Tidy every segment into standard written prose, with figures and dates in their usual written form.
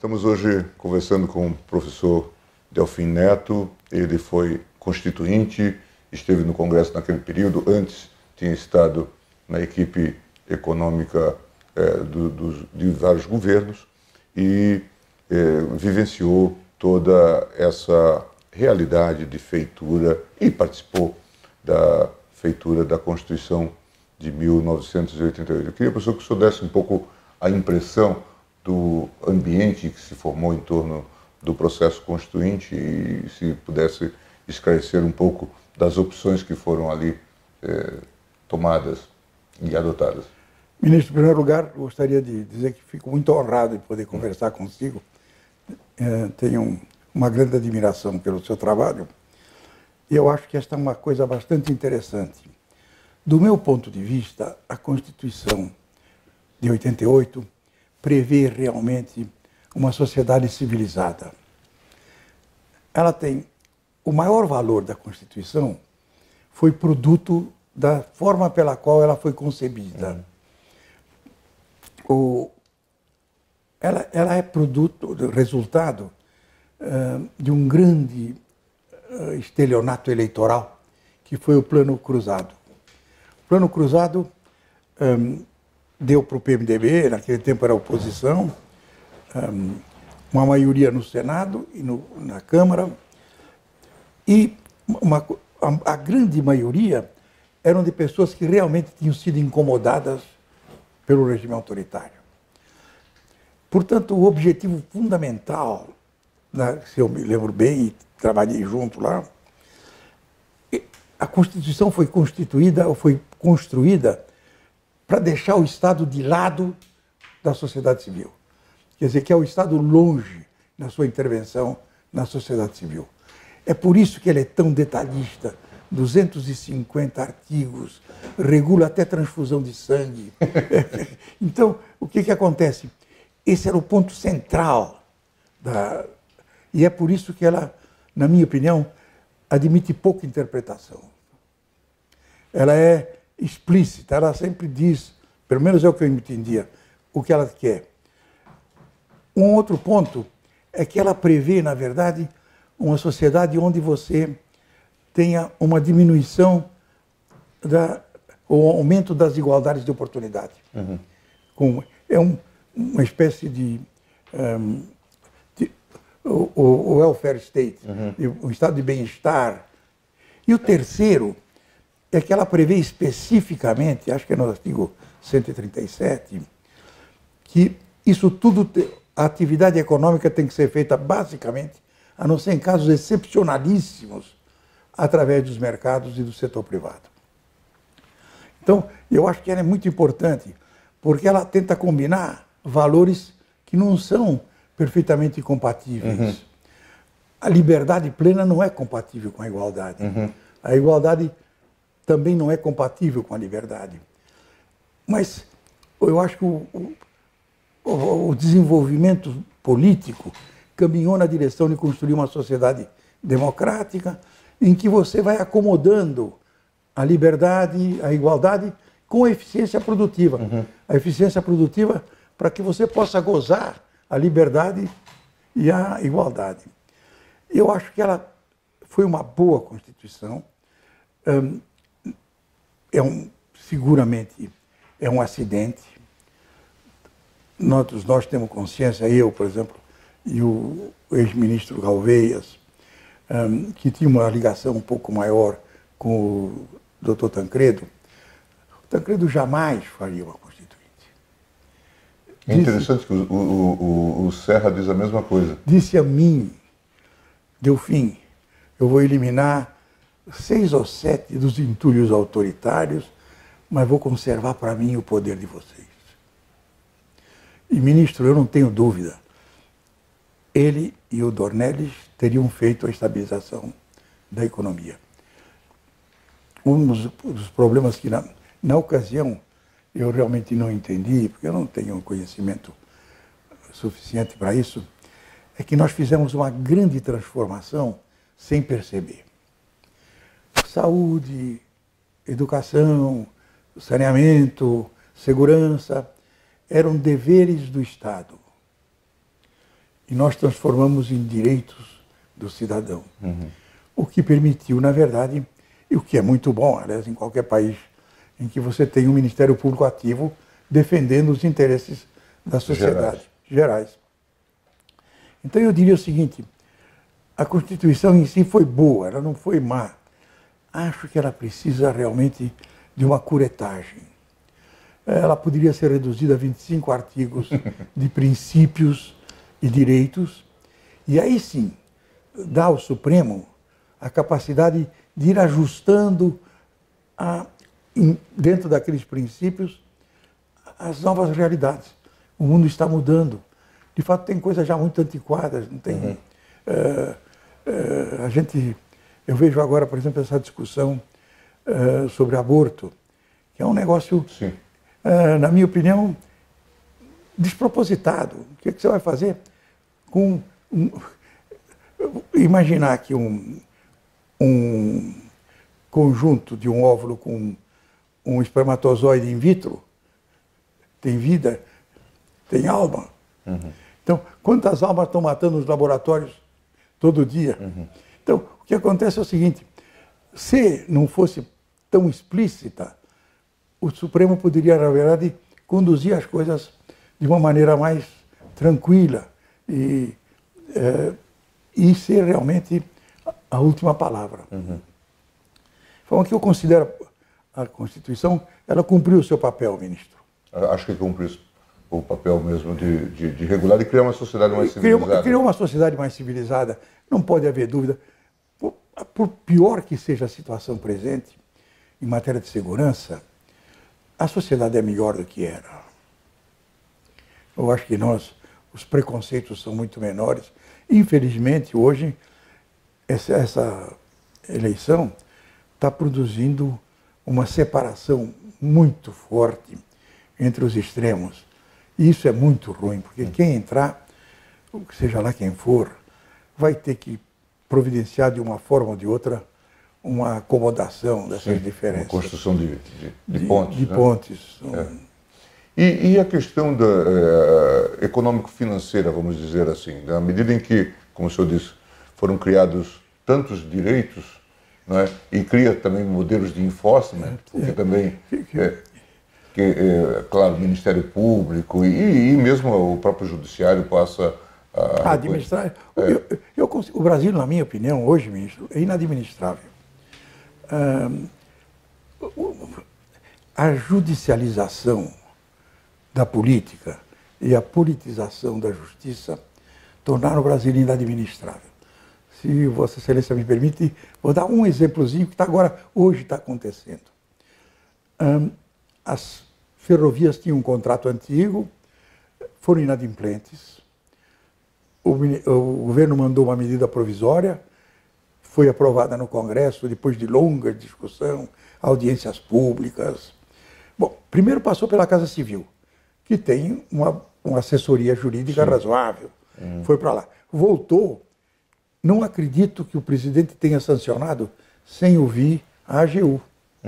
Estamos hoje conversando com o professor Delfim Neto. Ele foi constituinte, esteve no Congresso naquele período, antes tinha estado na equipe econômica de vários governos e vivenciou toda essa realidade de feitura e participou da feitura da Constituição de 1988. Eu queria, professor, que o senhor desse um pouco a impressão do ambiente que se formou em torno do processo constituinte e se pudesse esclarecer um pouco das opções que foram ali tomadas e adotadas. Ministro, em primeiro lugar, gostaria de dizer que fico muito honrado de poder conversar consigo. Tenho uma grande admiração pelo seu trabalho e eu acho que esta é uma coisa bastante interessante. Do meu ponto de vista, a Constituição de 88 prevê realmente uma sociedade civilizada. Ela tem o maior valor da Constituição foi produto da forma pela qual ela foi concebida. Ela é resultado de um grande estelionato eleitoral que foi o Plano Cruzado. O Plano Cruzado deu para o PMDB, naquele tempo era oposição, uma maioria no Senado e na Câmara, e a grande maioria eram de pessoas que realmente tinham sido incomodadas pelo regime autoritário. Portanto, o objetivo fundamental, se eu me lembro bem, trabalhei junto lá, a Constituição foi constituída ou foi construída para deixar o Estado de lado da sociedade civil. Quer dizer, que é o Estado longe na sua intervenção na sociedade civil. É por isso que ele é tão detalhista, 250 artigos, regula até transfusão de sangue. Então, o que acontece? Esse era o ponto central e é por isso que ela, na minha opinião, admite pouca interpretação. Ela é explícita, ela sempre diz, pelo menos é o que eu entendia, o que ela quer. Um outro ponto é que ela prevê, na verdade, uma sociedade onde você tenha uma diminuição ou aumento das igualdades de oportunidade. É uma espécie de o welfare state, um estado de bem-estar. E o terceiro é que ela prevê especificamente, acho que é no artigo 137, que isso tudo, a atividade econômica tem que ser feita basicamente, a não ser em casos excepcionalíssimos, através dos mercados e do setor privado. Então, eu acho que ela é muito importante, porque ela tenta combinar valores que não são perfeitamente compatíveis. A liberdade plena não é compatível com a igualdade. A igualdade também não é compatível com a liberdade. Mas eu acho que o desenvolvimento político caminhou na direção de construir uma sociedade democrática em que você vai acomodando a liberdade, a igualdade com a eficiência produtiva. A eficiência produtiva para que você possa gozar a liberdade e a igualdade. Eu acho que ela foi uma boa Constituição. Seguramente é um acidente. Nós temos consciência, eu, por exemplo, e o ex-ministro Galveias, que tinha uma ligação um pouco maior com o Dr. Tancredo. O Tancredo jamais faria uma Constituinte. É interessante que o Serra diz a mesma coisa. Disse a mim, Delfim, eu vou eliminar 6 ou 7 dos entulhos autoritários, mas vou conservar para mim o poder de vocês. E, ministro, eu não tenho dúvida, ele e o Dornelles teriam feito a estabilização da economia. Um dos problemas que, na ocasião, eu realmente não entendi, porque eu não tenho conhecimento suficiente para isso, é que nós fizemos uma grande transformação sem perceber. Saúde, educação, saneamento, segurança, eram deveres do Estado. e nós transformamos em direitos do cidadão. O que permitiu, na verdade, e o que é muito bom, aliás, em qualquer país em que você tem um Ministério Público ativo defendendo os interesses da sociedade, gerais. Então eu diria o seguinte, a Constituição em si foi boa, ela não foi má. Acho que ela precisa realmente de uma curetagem. Ela poderia ser reduzida a 25 artigos de princípios e direitos, e aí sim, dá ao Supremo a capacidade de ir ajustando dentro daqueles princípios as novas realidades. O mundo está mudando. De fato, tem coisas já muito antiquadas, não tem... Eu vejo agora, por exemplo, essa discussão sobre aborto, que é um negócio, na minha opinião, despropositado. O que você vai fazer com... Imaginar que um conjunto de um óvulo com um espermatozoide in vitro tem vida, tem alma. Então, quantas almas estão matando nos laboratórios todo dia? Então, o que acontece é o seguinte, se não fosse tão explícita, o Supremo poderia, na verdade, conduzir as coisas de uma maneira mais tranquila e ser realmente a última palavra. Então, que eu considero a Constituição, ela cumpriu o seu papel, ministro. Acho que cumpriu o papel mesmo de regular e criar uma sociedade mais civilizada. Criou uma sociedade mais civilizada, não pode haver dúvida. Por pior que seja a situação presente, em matéria de segurança, a sociedade é melhor do que era. Eu acho que os preconceitos são muito menores. Infelizmente, hoje, essa eleição está produzindo uma separação muito forte entre os extremos. E isso é muito ruim, porque quem entrar, seja lá quem for, vai ter que providenciar de uma forma ou de outra uma acomodação dessas diferenças. Uma construção de pontes. De pontes. E a questão econômico-financeira, vamos dizer assim, na medida em que, como o senhor disse, foram criados tantos direitos, não é? E cria também modelos de enforcement, porque também, claro, o Ministério Público e mesmo o próprio Judiciário passa a administrar. O Brasil, na minha opinião, hoje, ministro, é inadministrável. A judicialização da política e a politização da justiça tornaram o Brasil inadministrável. Se Vossa Excelência me permite, vou dar um exemplozinho que hoje está acontecendo. As ferrovias tinham um contrato antigo, foram inadimplentes, o governo mandou uma medida provisória, foi aprovada no Congresso depois de longa discussão, audiências públicas. Bom, primeiro passou pela Casa Civil, que tem uma assessoria jurídica razoável. Foi para lá. Voltou. Não acredito que o presidente tenha sancionado sem ouvir a AGU,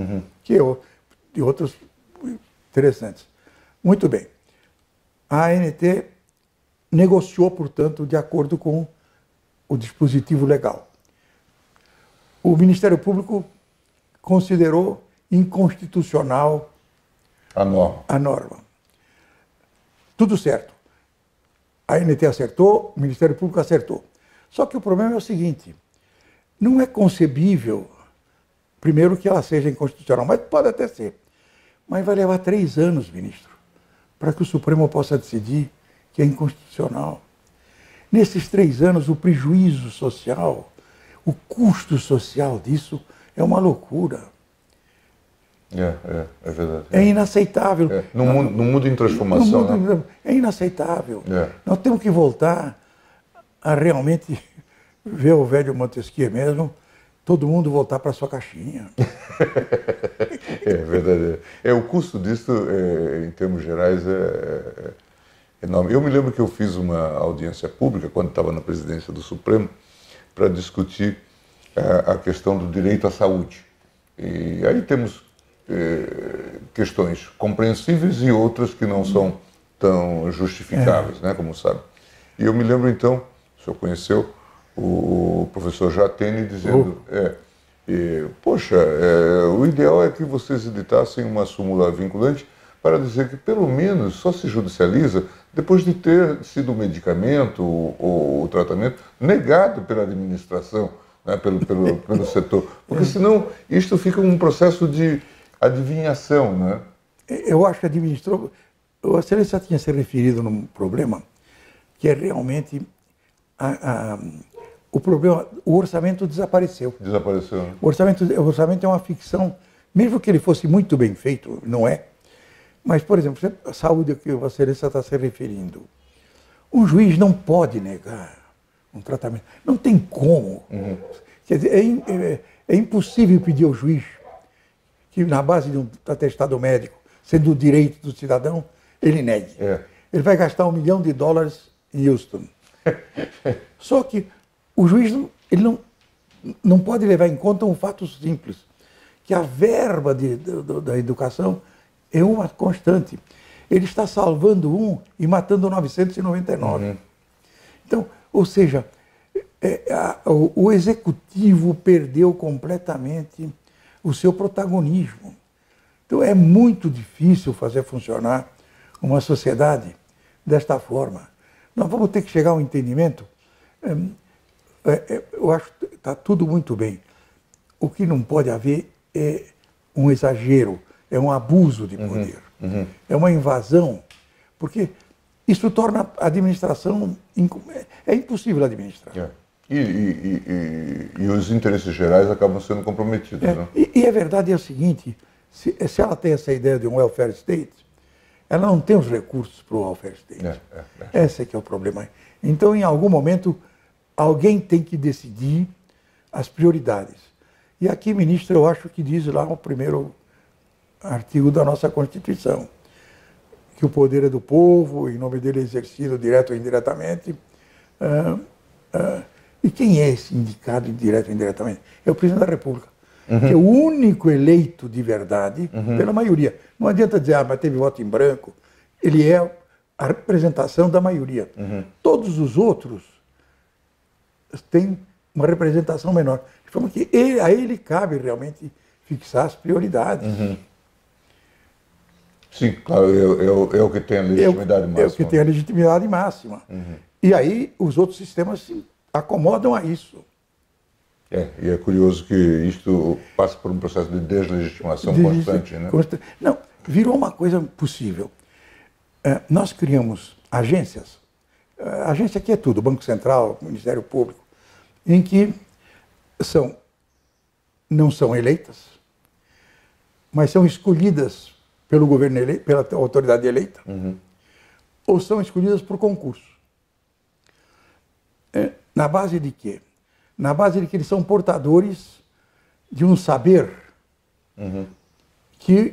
e outros interessantes. Muito bem. A ANT negociou, portanto, de acordo com o dispositivo legal. O Ministério Público considerou inconstitucional a norma. Tudo certo. A ANT acertou, o Ministério Público acertou. Só que o problema é o seguinte, não é concebível, primeiro, que ela seja inconstitucional, mas pode até ser. Mas vai levar 3 anos, ministro, para que o Supremo possa decidir que é inconstitucional. Nesses 3 anos, o prejuízo social, o custo social disso é uma loucura. É verdade. É inaceitável. No mundo em transformação. É inaceitável. Nós temos que voltar a realmente ver o velho Montesquieu mesmo, todo mundo voltar para sua caixinha. É verdade. O custo disso, em termos gerais, é enorme. Eu me lembro que eu fiz uma audiência pública, quando estava na presidência do Supremo, para discutir a questão do direito à saúde. E aí temos questões compreensíveis e outras que não são tão justificáveis, né, como sabe. E eu me lembro então, o senhor conheceu o professor Jatene dizendo, poxa, o ideal é que vocês editassem uma súmula vinculante para dizer que pelo menos só se judicializa depois de ter sido o medicamento ou o tratamento negado pela administração, né, pelo setor. Porque senão isto fica um processo de adivinhação, né? Eu acho que administrou... A Excelência tinha se referido num problema que é realmente o problema, o orçamento desapareceu. Desapareceu, né? O orçamento é uma ficção, mesmo que ele fosse muito bem feito, não é? Mas, por exemplo, a saúde a que a Excelência está se referindo, um juiz não pode negar um tratamento, não tem como. Quer dizer, é impossível pedir ao juiz que, na base de um atestado médico, sendo o direito do cidadão, ele negue. Ele vai gastar $1 milhão em Houston. Só que o juiz ele não pode levar em conta um fato simples, que a verba da educação é uma constante. Ele está salvando um e matando 999. Então, ou seja, o executivo perdeu completamente o seu protagonismo. Então é muito difícil fazer funcionar uma sociedade desta forma. Nós vamos ter que chegar a um entendimento. Eu acho que está tudo muito bem. O que não pode haver é um exagero, é um abuso de poder, é uma invasão, porque isso torna a administração... É impossível administrar. E os interesses gerais acabam sendo comprometidos. Né? E a verdade é o seguinte, se ela tem essa ideia de um welfare state, ela não tem os recursos para o welfare state. Esse é que é o problema. Então, em algum momento, alguém tem que decidir as prioridades. E aqui, ministro, eu acho que diz lá o primeiro artigo da nossa Constituição, que o poder é do povo, em nome dele é exercido direto ou indiretamente. E quem é esse indicado direto ou indiretamente? É o presidente da República, que é o único eleito de verdade pela maioria. Não adianta dizer, mas teve voto em branco. Ele é a representação da maioria. Todos os outros têm uma representação menor. De forma que a ele cabe realmente fixar as prioridades. Sim, claro, é o que tem a legitimidade máxima. É o que tem a legitimidade máxima. E aí os outros sistemas se acomodam a isso. E é curioso que isto passa por um processo de deslegitimação constante, né? Não, virou uma coisa possível. Nós criamos agências, a agência aqui é tudo, Banco Central, Ministério Público, em que não são eleitas, mas são escolhidas pelo governo eleito, pela autoridade eleita, ou são escolhidas por concurso. Na base de quê? Na base de que eles são portadores de um saber que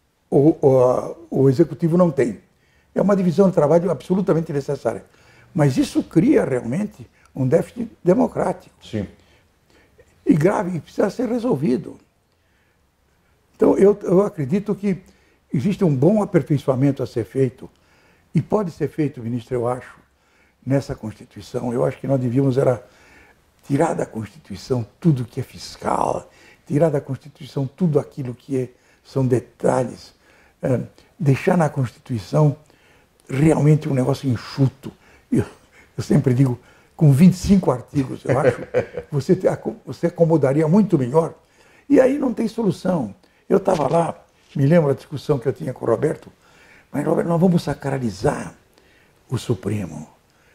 o executivo não tem. É uma divisão de trabalho absolutamente necessária. Mas isso cria realmente um déficit democrático. Sim. E grave, e precisa ser resolvido. Então, eu acredito que existe um bom aperfeiçoamento a ser feito. E pode ser feito, ministro, eu acho, nessa Constituição. Eu acho que nós devíamos tirar da Constituição tudo que é fiscal, tirar da Constituição tudo aquilo que são detalhes, deixar na Constituição realmente um negócio enxuto. Eu sempre digo, com 25 artigos, eu acho, você acomodaria muito melhor. E aí não tem solução. Eu estava lá, me lembro da discussão que eu tinha com o Roberto, mas, Roberto, nós vamos sacralizar o Supremo.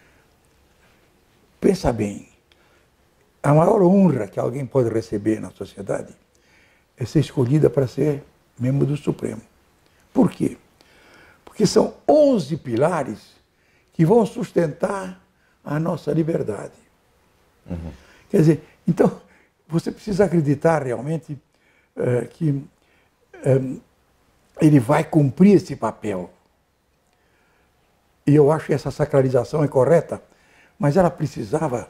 Pensa bem, a maior honra que alguém pode receber na sociedade é ser escolhida para ser membro do Supremo. Por quê? Porque são 11 pilares que vão sustentar a nossa liberdade. Quer dizer, então, você precisa acreditar realmente que ele vai cumprir esse papel. E eu acho que essa sacralização é correta, mas ela precisava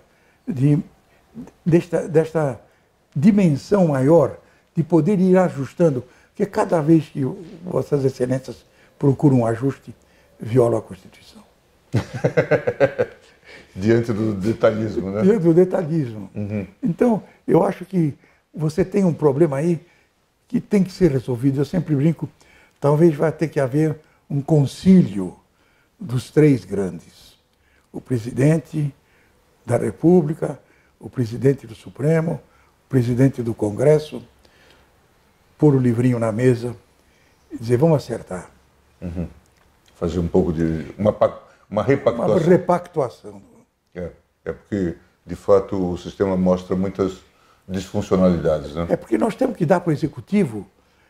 desta dimensão maior, de poder ir ajustando, porque cada vez que Vossas Excelências procuram um ajuste, viola a Constituição. Diante do detalhismo, né? Diante do detalhismo. Então, eu acho que você tem um problema aí que tem que ser resolvido. Eu sempre brinco, talvez vai ter que haver um concílio dos três grandes. O presidente da República, o presidente do Supremo, o presidente do Congresso, pôr o livrinho na mesa e dizer, vamos acertar. Fazer um pouco de... uma repactuação. Uma repactuação. É porque, de fato, o sistema mostra muitas disfuncionalidades, né? É porque nós temos que dar para o Executivo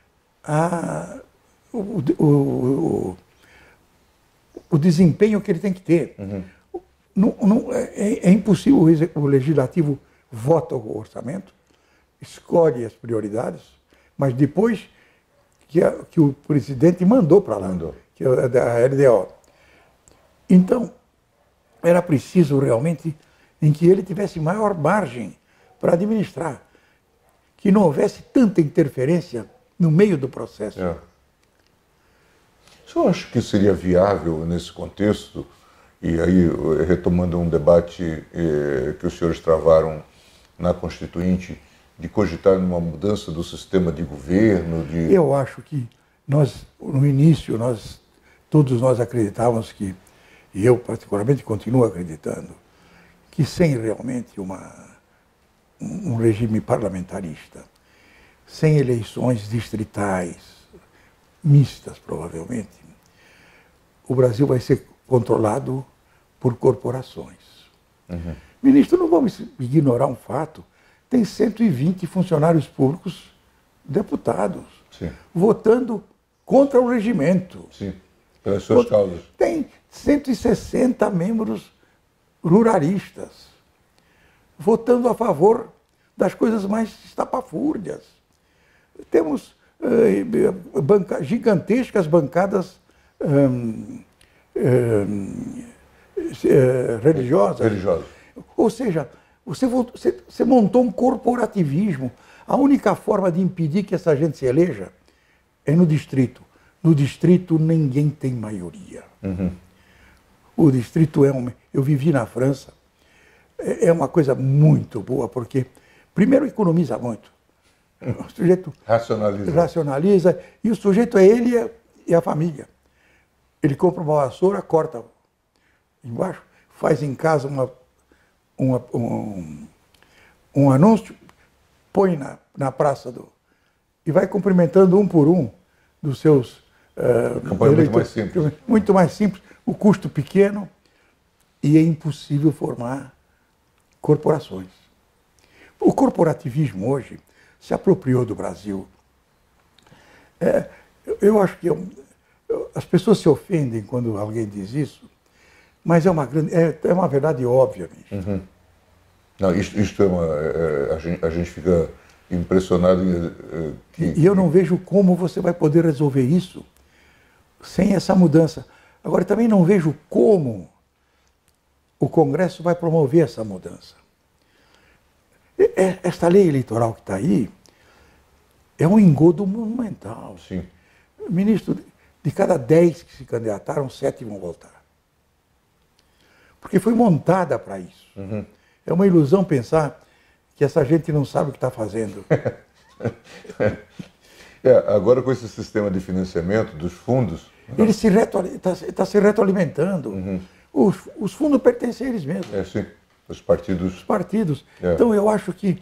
o desempenho que ele tem que ter. É impossível o Legislativo vota o orçamento, escolhe as prioridades, mas depois que o presidente mandou para lá, que é da LDO. Então, era preciso realmente em que ele tivesse maior margem para administrar, que não houvesse tanta interferência no meio do processo. O senhor acha que seria viável nesse contexto, e aí retomando um debate que os senhores travaram na Constituinte, de cogitar uma mudança do sistema de governo? Eu acho que nós, no início, todos nós acreditávamos que, e eu particularmente continuo acreditando, que sem realmente um regime parlamentarista, sem eleições distritais, mistas provavelmente, o Brasil vai ser controlado por corporações. Ministro, não vamos ignorar um fato, tem 120 funcionários públicos deputados votando contra o regimento. Sim, pelas suas causas. Tem 160 membros ruralistas votando a favor das coisas mais estapafúrdias. Temos gigantescas bancadas religiosas. Ou seja, você montou um corporativismo. A única forma de impedir que essa gente se eleja é no distrito. No distrito ninguém tem maioria. O distrito eu vivi na França, é uma coisa muito boa, porque primeiro economiza muito. O sujeito racionaliza e o sujeito é ele e a família. Ele compra uma vassoura, corta embaixo, faz em casa um anúncio, põe na praça e vai cumprimentando um por um dos seus campanha muito mais simples. Muito mais simples, o custo pequeno, e é impossível formar corporações. O corporativismo hoje se apropriou do Brasil. Eu acho que as pessoas se ofendem quando alguém diz isso, mas é uma verdade óbvia. Não, isto a gente fica impressionado. E eu não vejo como você vai poder resolver isso sem essa mudança. Agora, também não vejo como o Congresso vai promover essa mudança. Esta lei eleitoral que está aí é um engodo monumental. Sim. Ministro, de cada 10 que se candidataram, 7 vão voltar. Porque foi montada para isso. É uma ilusão pensar que essa gente não sabe o que está fazendo. Agora, com esse sistema de financiamento dos fundos... Ele está se retroalimentando. Os fundos pertencem a eles mesmos. Sim. Os partidos. Os partidos. Então, eu acho que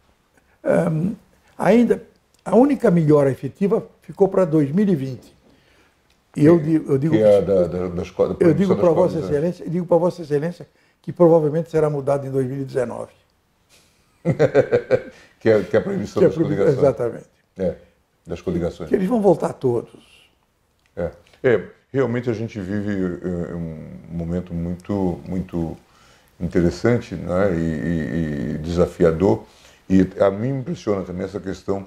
ainda a única melhora efetiva ficou para 2020. E eu digo para Vossa Excelência, Vossa Excelência que provavelmente será mudado em 2019. que é a proibição das coligações. Exatamente. Das coligações. Que eles vão voltar todos. Realmente a gente vive um momento muito, muito interessante, né, e desafiador. E a mim me impressiona também essa questão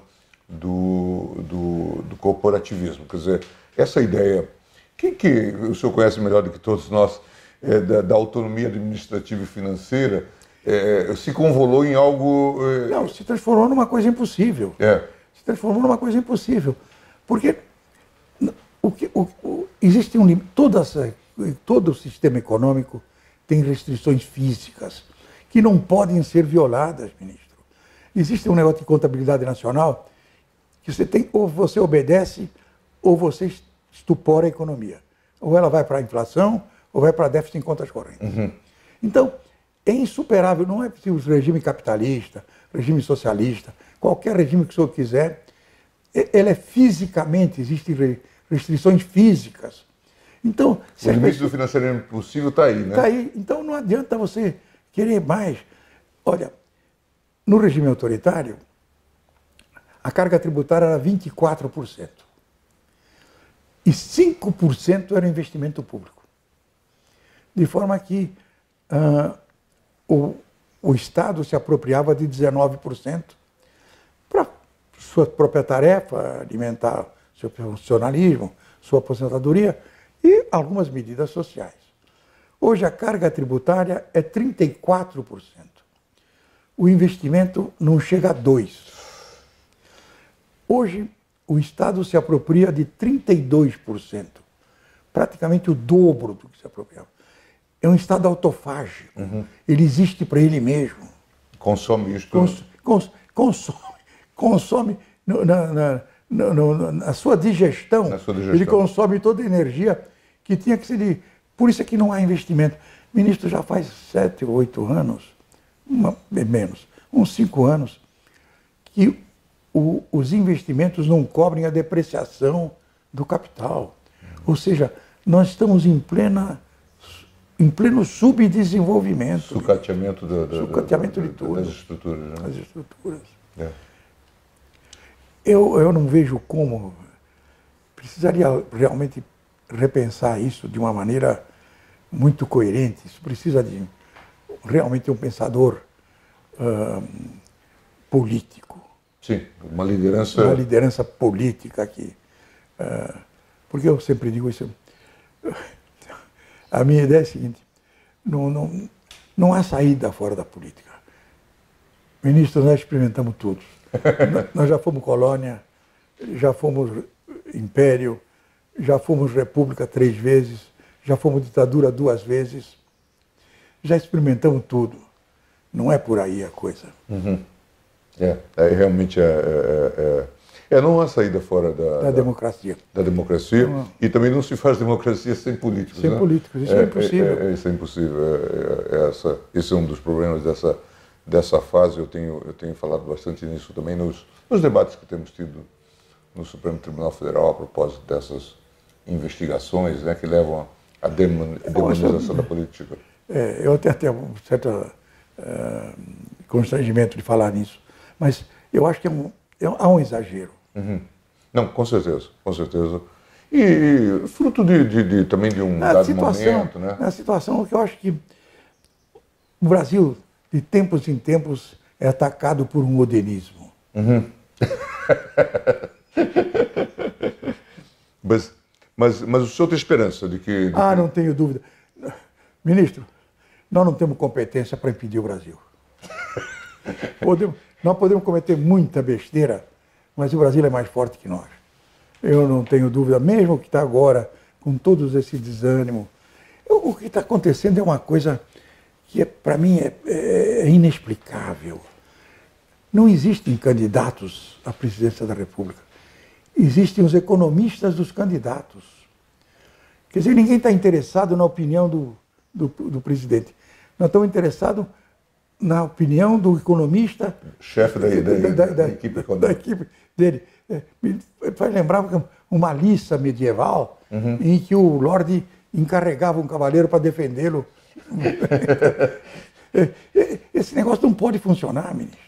do corporativismo. Quer dizer, essa ideia, que o senhor conhece melhor do que todos nós, da autonomia administrativa e financeira, se convolou em algo... Não, se transformou numa coisa impossível. Se transformou numa coisa impossível. Porque existe todo o sistema econômico tem restrições físicas que não podem ser violadas, ministro. Existe um negócio de contabilidade nacional que você tem, ou você obedece, ou você estupora a economia. Ou ela vai para a inflação, ou vai para déficit em contas correntes. Então, é insuperável, não é possível o regime capitalista, regime socialista, qualquer regime que o senhor quiser, ele é fisicamente, existem restrições físicas. Então, o limite do financiamento possível está aí, né? Está aí. Então não adianta você querer mais. Olha, no regime autoritário, a carga tributária era 24%. E 5% era investimento público. De forma que o Estado se apropriava de 19% para sua própria tarefa, alimentar seu funcionalismo, sua aposentadoria e algumas medidas sociais. Hoje a carga tributária é 34%. O investimento não chega a 2%. Hoje o Estado se apropria de 32%, praticamente o dobro do que se apropriava. É um Estado autofágico. Ele existe para ele mesmo. Consome isso. Consome na sua digestão. Ele consome toda a energia que tinha que ser. Por isso é que não há investimento. Ministro, já faz 7 ou 8 anos, menos, uns 5 anos, que os investimentos não cobrem a depreciação do capital. Ou seja, nós estamos em pleno subdesenvolvimento. Sucateamento de tudo. Das estruturas. Né? Das estruturas. É. Eu não vejo como. Precisaria realmente repensar isso de uma maneira muito coerente. Isso precisa de realmente um pensador político. Sim, uma liderança... Uma liderança política aqui. Porque eu sempre digo isso. A minha ideia é a seguinte, não há saída fora da política. Ministro, nós experimentamos tudo. Nós já fomos colônia, já fomos império, já fomos república 3 vezes, já fomos ditadura 2 vezes. Já experimentamos tudo. Não é por aí a coisa. Realmente não há saída fora da democracia. Da democracia. E também não se faz democracia sem políticos. Sem políticos, isso é impossível. Isso é impossível. Esse é um dos problemas dessa fase. Eu tenho falado bastante nisso também nos debates que temos tido no Supremo Tribunal Federal a propósito dessas investigações, né, que levam à demonização da política. Eu até um certo constrangimento de falar nisso, mas eu acho que há um exagero. Não, com certeza, com certeza. E fruto também de um dado momento, né? Na situação que eu acho que o Brasil, de tempos em tempos, é atacado por um modernismo. Mas o senhor tem esperança de que... Não tenho dúvida. Ministro, nós não temos competência para impedir o Brasil. Nós podemos cometer muita besteira, mas o Brasil é mais forte que nós. Eu não tenho dúvida, mesmo que está agora, com todos esse desânimo. O que está acontecendo é uma coisa que, para mim, é inexplicável. Não existem candidatos à presidência da República. Existem os economistas dos candidatos. Quer dizer, ninguém está interessado na opinião do presidente. Nós estamos interessados na opinião do economista... Chefe da equipe econômica. Da equipe dele. Me faz lembrar uma liça medieval em que o Lorde encarregava um cavaleiro para defendê-lo. Esse negócio não pode funcionar, ministro.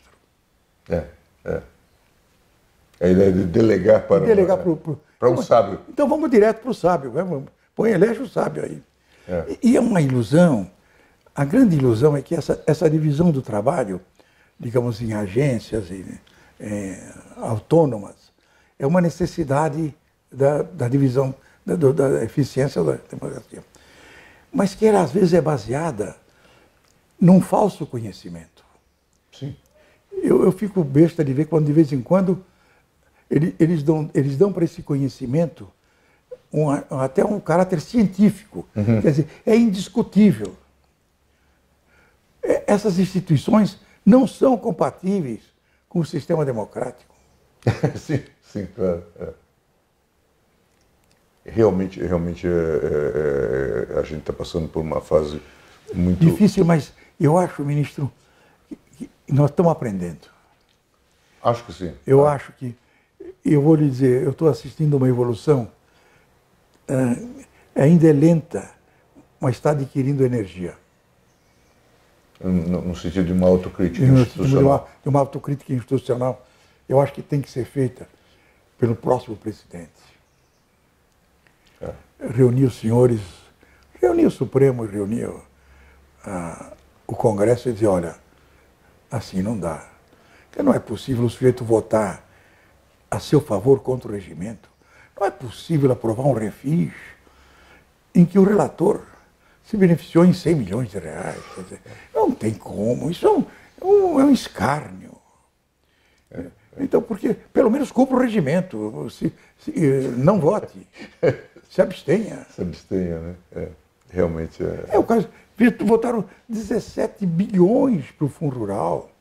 A ideia de delegar para um sábio. Então vamos direto para o sábio. Elege o sábio aí. E é uma ilusão. A grande ilusão é que essa divisão do trabalho, digamos, em agências autônomas, é uma necessidade da divisão, da eficiência da democracia. Mas que ela, às vezes, é baseada num falso conhecimento. Sim. Eu fico besta de ver quando, de vez em quando, eles dão para esse conhecimento até um caráter científico. Quer dizer, é indiscutível. Essas instituições não são compatíveis com o sistema democrático. Sim, sim, claro. Realmente a gente está passando por uma fase muito difícil, mas eu acho, ministro, que nós estamos aprendendo. Acho que sim. Eu acho que, eu vou lhe dizer, eu estou assistindo uma evolução, ainda é lenta, mas está adquirindo energia. No sentido de uma autocrítica institucional. De uma autocrítica institucional, eu acho que tem que ser feita pelo próximo presidente. Reunir os senhores, reunir o Supremo, reunir o Congresso e dizer, olha, assim não dá. Porque não é possível o sujeito votar a seu favor contra o regimento. Não é possível aprovar um refis em que o relator se beneficiou em 100 milhões de reais. Quer dizer, não tem como, isso é um escárnio. Então, porque pelo menos cumpra o regimento, não vote, se abstenha. Se abstenha, né? Realmente é. É o caso, votaram 17 bilhões para o Fundo Rural.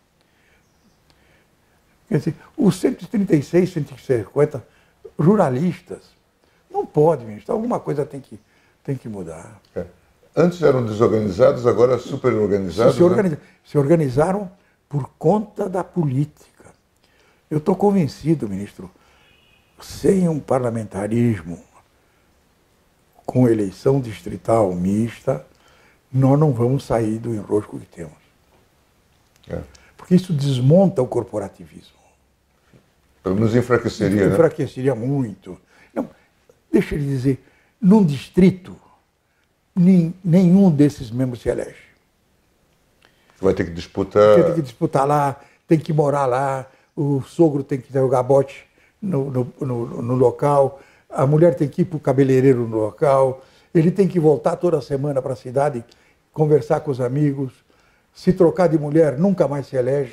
Quer dizer, os 136, 150 ruralistas, não pode, ministro, alguma coisa tem que mudar. Antes eram desorganizados, agora super organizados. Se organizaram por conta da política. Eu estou convencido, ministro, sem um parlamentarismo com eleição distrital mista, nós não vamos sair do enrosco que temos. Porque isso desmonta o corporativismo. Pelo menos enfraqueceria, né? Enfraqueceria muito. Não, deixa eu lhe dizer, num distrito, nenhum desses membros se elege. Você vai ter que disputar. Tem que disputar lá, tem que morar lá, o sogro tem que jogar bote no local, a mulher tem que ir para o cabeleireiro no local, ele tem que voltar toda semana para a cidade, conversar com os amigos, se trocar de mulher, nunca mais se elege.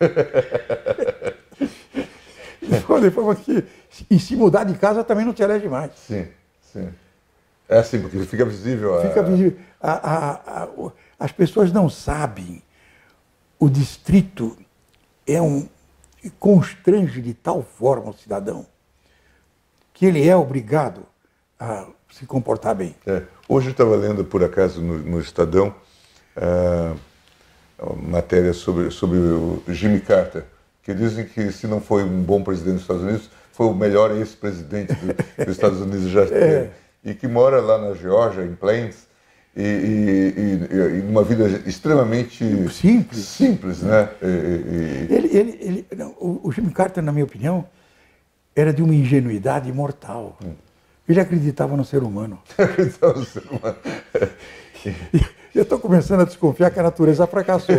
De forma que, e se mudar de casa, também não se elege mais. Sim, sim. É assim, porque fica visível. Fica visível. As pessoas não sabem. O distrito constrange de tal forma o cidadão que ele é obrigado a se comportar bem. Hoje eu estava lendo, por acaso, no Estadão, uma matéria sobre o Jimmy Carter, que dizem que, se não foi um bom presidente dos Estados Unidos, foi o melhor ex-presidente dos Estados Unidos já teve. E que mora lá na Geórgia, em Plains, e numa vida extremamente simples, né? O Jimmy Carter, na minha opinião, era de uma ingenuidade mortal. Ele acreditava no ser humano. Acreditava no ser humano. Eu estou começando a desconfiar que a natureza fracassou.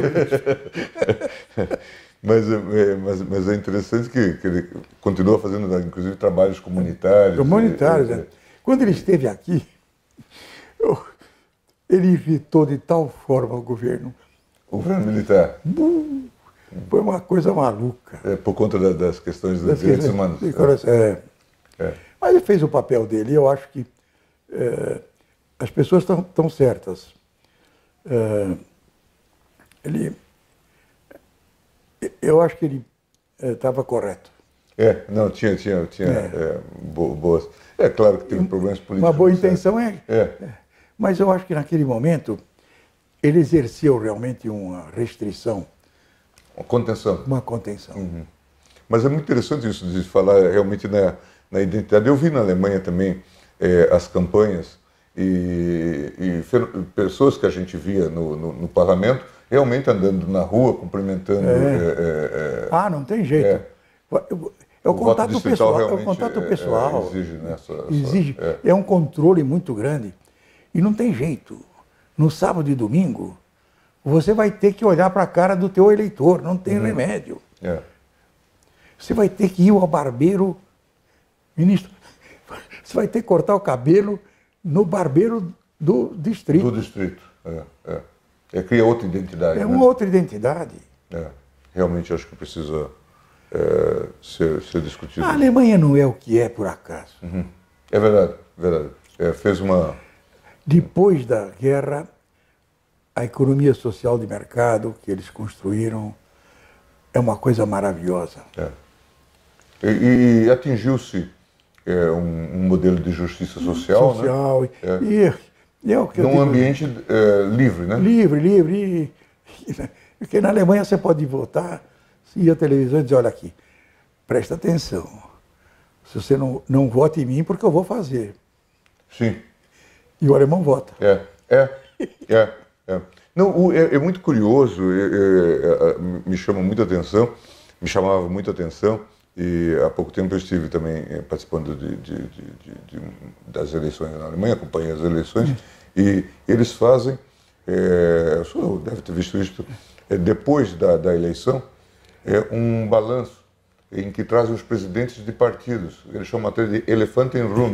Mas é interessante que ele continua fazendo, inclusive, trabalhos comunitários. Comunitários, Quando ele esteve aqui, ele irritou de tal forma o governo. O governo militar? Foi uma coisa maluca. Por conta das questões dos direitos humanos. Mas ele fez o papel dele. Eu acho que as pessoas estão certas. Eu acho que ele estava correto. Não, tinha boas. É claro que teve problemas políticos. Uma boa intenção mas eu acho que naquele momento ele exerceu realmente uma restrição. Uma contenção. Uma contenção. Uhum. Mas é muito interessante isso de falar realmente na identidade. Eu vi na Alemanha também as campanhas e pessoas que a gente via no parlamento realmente andando na rua, cumprimentando. Não tem jeito. É o contato pessoal. É o contato pessoal. Exige, né? Exige. É um controle muito grande. E não tem jeito. No sábado e domingo, você vai ter que olhar para a cara do teu eleitor. Não tem remédio. Você vai ter que ir ao barbeiro. Ministro, você vai ter que cortar o cabelo no barbeiro do distrito. Do distrito. Cria outra identidade. É uma outra identidade. Realmente acho que precisa ser discutido. A Alemanha não é o que é por acaso. É verdade, verdade. Fez uma... Depois da guerra, a economia social de mercado que eles construíram é uma coisa maravilhosa. E atingiu-se um modelo de justiça social, né? E é o que num ambiente livre, né? Livre. Porque na Alemanha você pode votar e a televisão diz, olha aqui, presta atenção. Se você não vota em mim, porque eu vou fazer. Sim. E o alemão vota. Não, é muito curioso, me chamava muita atenção, e há pouco tempo eu estive também participando das eleições na Alemanha, acompanhei as eleições, e eles fazem, o senhor deve ter visto isso, depois da eleição, um balanço em que trazem os presidentes de partidos, eles chamam até de Elefantenrunde,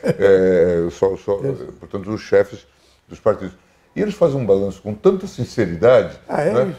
portanto os chefes dos partidos. E eles fazem um balanço com tanta sinceridade. Né?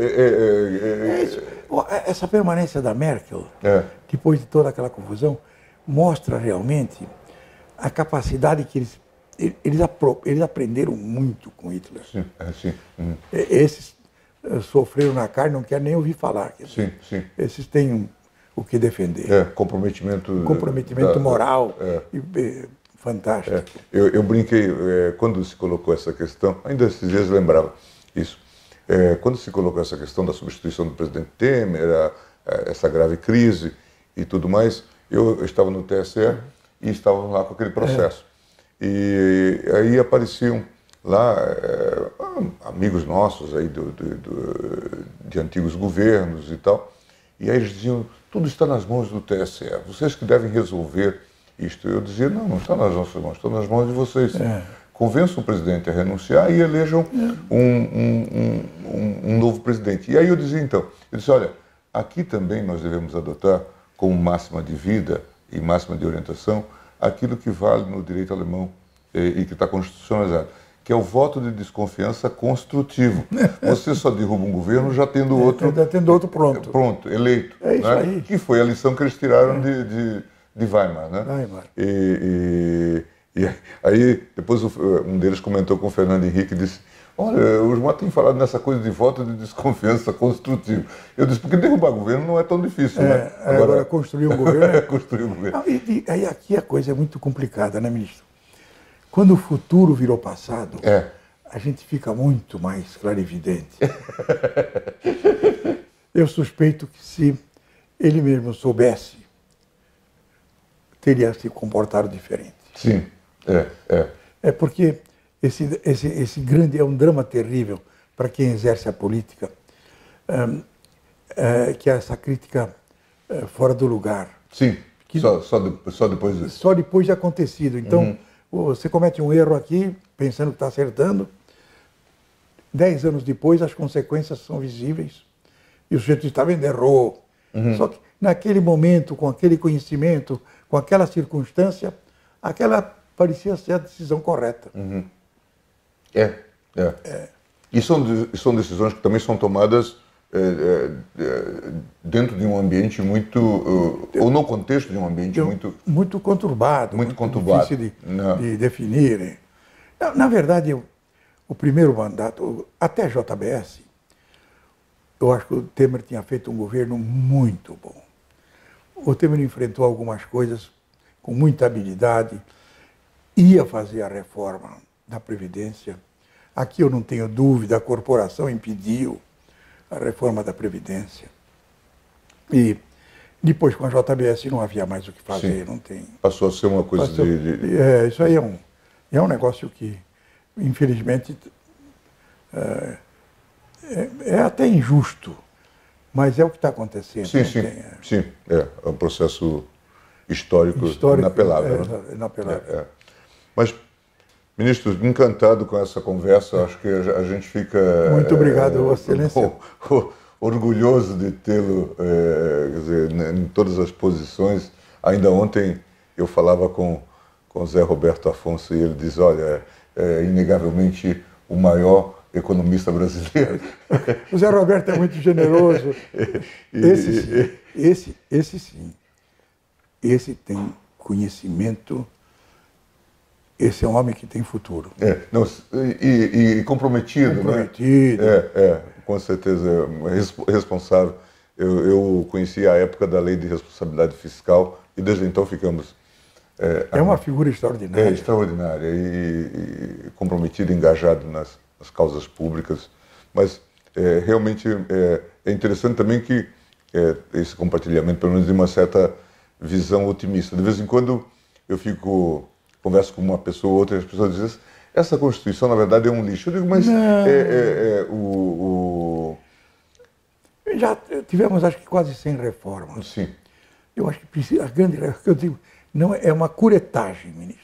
Essa permanência da Merkel, depois de toda aquela confusão, mostra realmente a capacidade que eles aprenderam muito com Hitler. Sim. Esses sofreram na carne, não querem nem ouvir falar. Sim. Esses têm o que defender. Comprometimento moral. Fantástico. Eu brinquei, quando se colocou essa questão, ainda esses dias lembrava isso, quando se colocou essa questão da substituição do presidente Temer, essa grave crise e tudo mais, eu estava no TSE e estávamos lá com aquele processo. E aí apareciam lá amigos nossos aí de antigos governos e tal, e aí eles diziam, tudo está nas mãos do TSE, vocês que devem resolver isto. Eu dizia, não está nas nossas mãos, está nas mãos de vocês. Convençam o presidente a renunciar e elejam um novo presidente. E aí eu dizia, então, olha, aqui também nós devemos adotar como máxima de vida e máxima de orientação aquilo que vale no direito alemão e que está constitucionalizado, que é o voto de desconfiança construtivo. Você só derruba um governo já tendo outro... Já tendo outro pronto. Pronto, eleito. É isso aí. Que foi a lição que eles tiraram de Weimar, né? Weimar. E aí, depois um deles comentou com o Fernando Henrique e disse, olha, o Gilmar tem falado nessa coisa de voto de desconfiança construtivo. Eu disse, porque derrubar governo não é tão difícil, né? Agora construir um governo... construir um governo. Aí aqui a coisa é muito complicada, né, ministro? Quando o futuro virou passado, a gente fica muito mais clarividente. Eu suspeito que se ele mesmo soubesse, teria se comportado diferente. Sim, É porque esse grande é um drama terrível para quem exerce a política, que é essa crítica fora do lugar. Sim, só depois disso. Só depois de acontecido. Então, você comete um erro aqui, pensando que está acertando, 10 anos depois as consequências são visíveis. E o sujeito está vendo, errou. Só que naquele momento, com aquele conhecimento, com aquela circunstância, aquela parecia ser a decisão correta. E são decisões que também são tomadas dentro de um ambiente muito... ou no contexto de um ambiente muito conturbado. Muito conturbado. Difícil de definir. Na verdade, o primeiro mandato, até a JBS, eu acho que o Temer tinha feito um governo muito bom. O Temer enfrentou algumas coisas com muita habilidade, ia fazer a reforma da Previdência. Aqui eu não tenho dúvida, a corporação impediu a reforma da Previdência. E depois com a JBS não havia mais o que fazer, não tem. Passou a ser uma coisa isso aí é um negócio que, infelizmente, é até injusto, mas é o que está acontecendo. Sim, é um processo histórico inapelável. Inapelável. Mas, ministro, encantado com essa conversa, acho que a gente fica... Muito obrigado, Vossa Excelência. Orgulhoso de tê-lo em todas as posições. Ainda ontem eu falava com Zé Roberto Afonso e ele diz, olha, inegavelmente o maior economista brasileiro. O Zé Roberto é muito generoso. Esse sim. Esse tem conhecimento esse é um homem que tem futuro. Não, e comprometido, comprometido, né? Com certeza, responsável. Eu conheci a época da Lei de Responsabilidade Fiscal e desde então ficamos... É uma figura extraordinária. Extraordinária e comprometido, engajado nas causas públicas. Mas realmente é interessante também que esse compartilhamento, pelo menos de uma certa visão otimista. De vez em quando eu converso com uma pessoa ou outra e as pessoas dizem: essa Constituição, na verdade, é um lixo. Eu digo, mas já tivemos, acho que, quase 100 reformas. Sim. Eu acho que precisa, a grande reforma, eu digo, não é uma curetagem, ministro.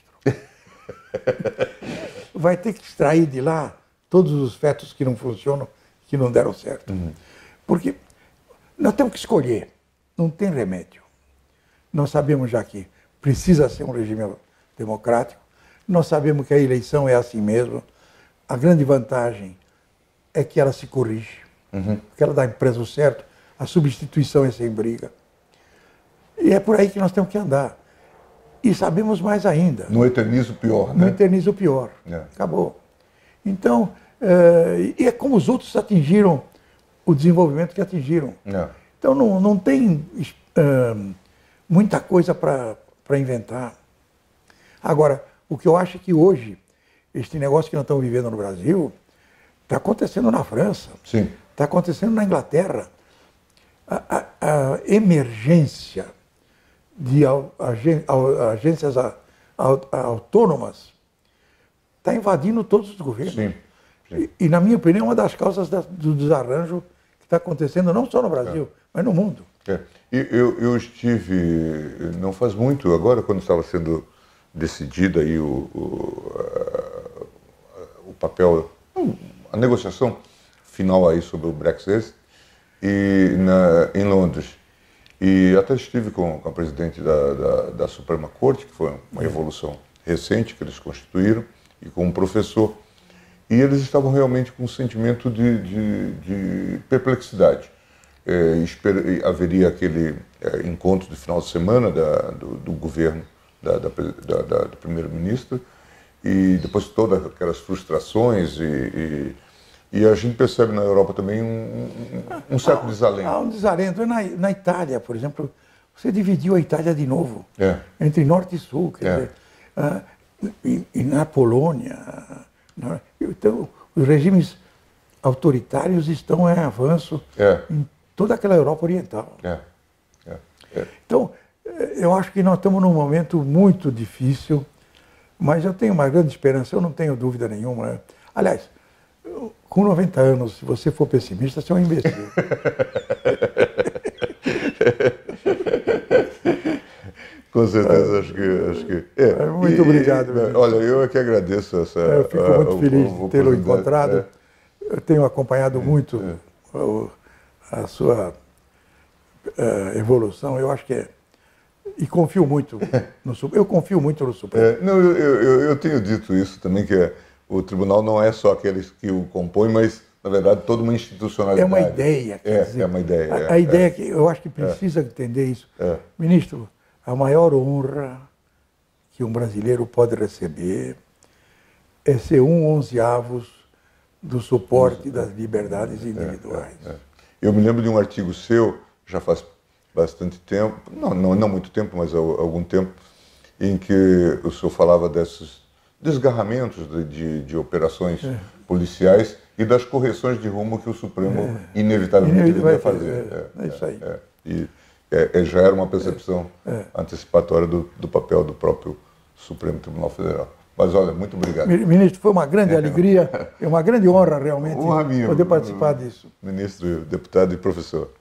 Vai ter que extrair de lá todos os fetos que não funcionam, que não deram certo. Porque nós temos que escolher, não tem remédio. Nós sabemos já que precisa ser um regime democrático, nós sabemos que a eleição é assim mesmo. A grande vantagem é que ela se corrige, porque ela dá em preço certo, a substituição é sem briga. E é por aí que nós temos que andar. E sabemos mais ainda. Não eterniza o pior, né? Não eterniza o pior. Acabou. Então, e é como os outros atingiram o desenvolvimento que atingiram. Então, não tem muita coisa para inventar. Agora, o que eu acho é que hoje, este negócio que nós estamos vivendo no Brasil, está acontecendo na França, está acontecendo na Inglaterra. A emergência de agências autônomas está invadindo todos os governos. Sim. E, na minha opinião, é uma das causas do desarranjo que está acontecendo não só no Brasil, mas no mundo. Eu estive, não faz muito, agora quando estava sendo decidida aí o papel, a negociação final aí sobre o Brexit em Londres. E até estive com a presidente da Suprema Corte, que foi uma evolução recente que eles constituíram, e com um professor. E eles estavam realmente com um sentimento de perplexidade. Haveria aquele encontro de final de semana do governo, do primeiro-ministro, e depois todas aquelas frustrações, e a gente percebe na Europa também um certo desalento. Há um desalento. Na Itália, por exemplo, você dividiu a Itália de novo, entre norte e sul. Quer dizer, e na Polônia. Então, os regimes autoritários estão em avanço em toda aquela Europa Oriental. Então, eu acho que nós estamos num momento muito difícil, mas eu tenho uma grande esperança, eu não tenho dúvida nenhuma. Aliás, com 90 anos, se você for pessimista, você é um imbecil. Com certeza, acho que muito obrigado. Olha, eu é que agradeço essa eu fico muito feliz de tê-lo encontrado. Eu tenho acompanhado muito a sua evolução. Eu acho que e confio muito no Supremo. Eu confio muito no Supremo. Eu tenho dito isso também, que o tribunal não é só aqueles que o compõem, mas, na verdade, toda uma institucionalidade. É uma ideia. É uma ideia. A ideia que eu acho que precisa entender isso. Ministro, a maior honra que um brasileiro pode receber é ser 1/11 do suporte das liberdades individuais. Eu me lembro de um artigo seu, já faz bastante tempo, não muito tempo, mas algum tempo, em que o senhor falava desses desgarramentos de operações policiais e das correções de rumo que o Supremo inevitavelmente deveria fazer. É isso aí. E já era uma percepção antecipatória do papel do próprio Supremo Tribunal Federal. Mas olha, muito obrigado. Ministro, foi uma grande alegria, é uma grande honra realmente Honra minha, poder participar disso. Ministro, deputado e professor.